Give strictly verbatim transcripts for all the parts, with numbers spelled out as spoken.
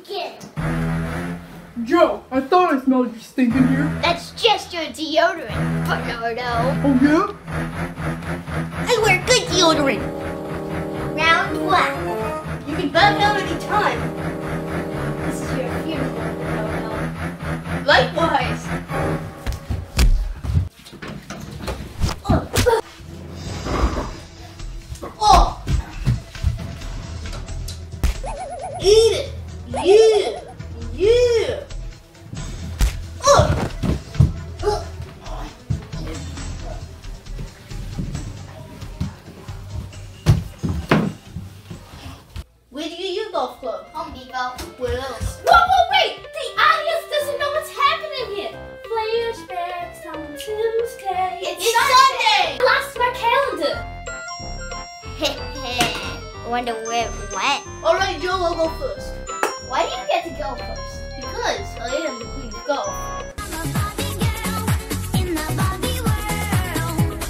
stinking. Joe, I thought I smelled you stinking here. That's just your deodorant, Bernardo. Oh yeah? I wear good deodorant. Round one. You can back out any time. This is your funeral, Bernardo. Likewise. Oh. Eat it. Yeah. Yeah. Oh. Oh. Where do you use your golf club? Home Depot. Where else? Whoa, whoa, wait! The audience doesn't know what's happening here. Flashbacks on Tuesday. It's, It's Sunday. Sunday. I lost my calendar. Wonder where it went. All right, Joe, I'll go first. Why do you get to go first? Because I am the queen of golf. I'm a Barbie girl in the Barbie world.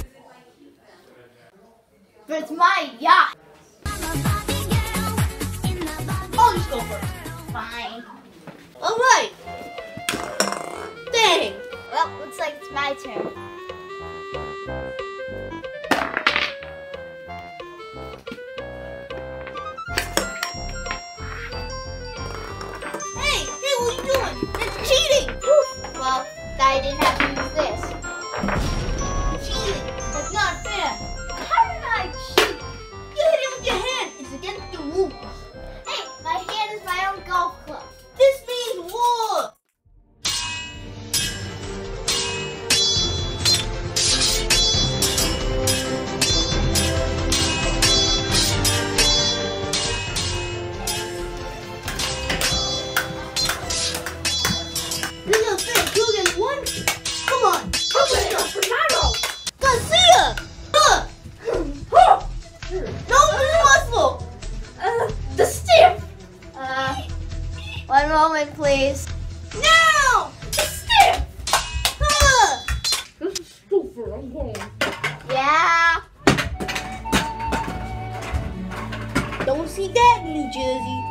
But it's my yacht. I'm a Barbie girl in the Barbie I'll just go first. Fine. All right. Dang. Well, looks like it's my turn. Hey, hey, what are you doing? That's cheating. Well, I didn't have to use this. Cheating. That's not fair. How did I cheat? You hit it with your hand. It's against the rules. Hey, my hand is my own golf club. This means war. This is fair. Two against one. Come on. Bernardo! Garcia. Huh. No, impossible. Uh, the stiff! Uh, one moment, please. Now. The stiff! Huh. This is stupid. I'm going. Yeah. Don't see that, New Jersey.